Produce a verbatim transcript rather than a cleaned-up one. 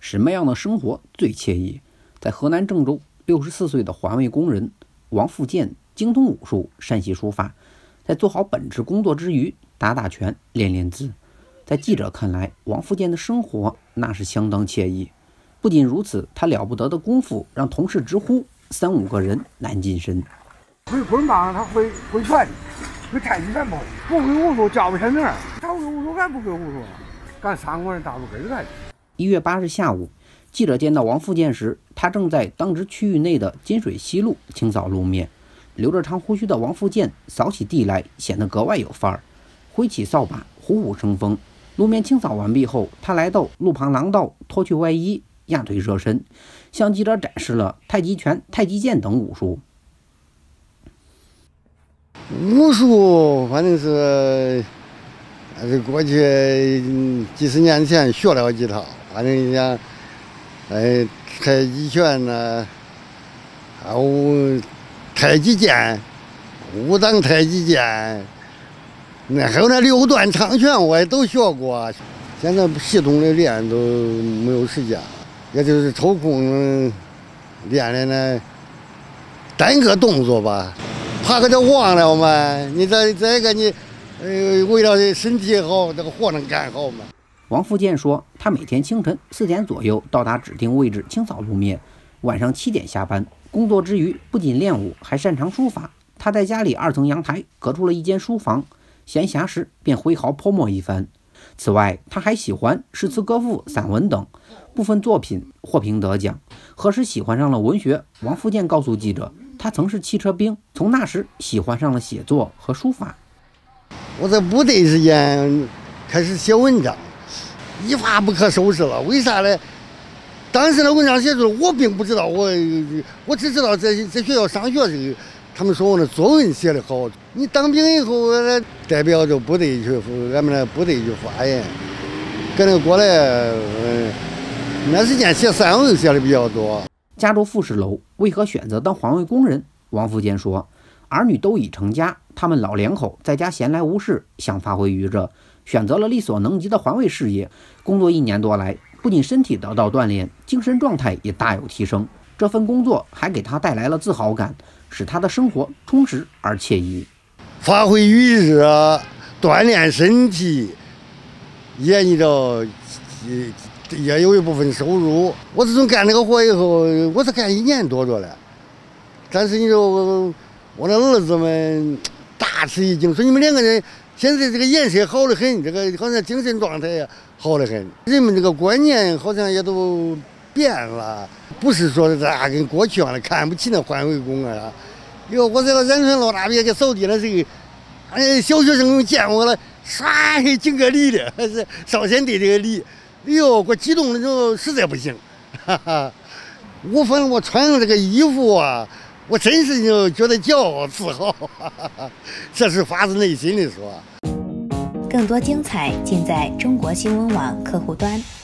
什么样的生活最惬意？在河南郑州，六十四岁的环卫工人王富建精通武术，善习书法，在做好本职工作之余，打打拳，练练字。在记者看来，王富建的生活那是相当惬意。不仅如此，他了不得的功夫让同事直呼三五个人难近身。 会棍棒，他会会拳，会太极拳不会，不会武术教不成名。他会武术干不会武术，干三个人大不跟干。 一月八日下午，记者见到王富建时，他正在当值区域内的金水西路清扫路面。留着长胡须的王富建扫起地来，显得格外有范儿，挥起扫把，虎虎生风。路面清扫完毕后，他来到路旁廊道，脱去外衣，压腿热身，向记者展示了太极拳、太极剑等武术。 武术反正是，还是过去几十年前学了几套，反正像，哎，太极拳呢，还有太极剑、武当太极剑，那还有那六段长拳我也都学过。现在系统的练都没有时间了，也就是抽空练练那单个动作吧。怕给他忘了嘛？你这这个你，呃，为了身体好，这个活能干好嘛？ 王富建说，他每天清晨四点左右到达指定位置清扫路面，晚上七点下班。工作之余，不仅练武，还擅长书法。他在家里二层阳台隔出了一间书房，闲暇时便挥毫泼墨一番。此外，他还喜欢诗词歌赋、散文等，部分作品获评得奖。何时喜欢上了文学？王富建告诉记者，他曾是汽车兵，从那时喜欢上了写作和书法。 我在部队时间开始写文章，一发不可收拾了。为啥呢？当时的文章写出来，我并不知道，我我只知道在在学校上学时，他们说我的作文写得好。你当兵以后，代表着部队去，俺们的部队去发言，跟那过来，嗯，那时间写散文写的比较多。 家住复式楼，为何选择当环卫工人？王富建说，儿女都已成家，他们老两口在家闲来无事，想发挥余热，选择了力所能及的环卫事业。工作一年多来，不仅身体得到锻炼，精神状态也大有提升。这份工作还给他带来了自豪感，使他的生活充实而惬意。 发挥余热，锻炼身体，也你知道，也有一部分收入。我自从干这个活以后，我才干一年多着了。但是你说我我的儿子们大吃一惊，说你们两个人现在这个颜色好得很，这个好像精神状态也好得很。人们这个观念好像也都变了，不是说大家跟过去一样的看不起那环卫工啊。哟，我在那仁川老大别给扫地的时候，哎，小学生见我了，唰敬个礼的，还是少先队这个礼。哎呦，我激动的时候实在不行，哈哈！我反正我穿上这个衣服啊，我真是就觉得骄傲自豪，哈哈，这是发自内心的说。 更多精彩尽在中国新闻网客户端。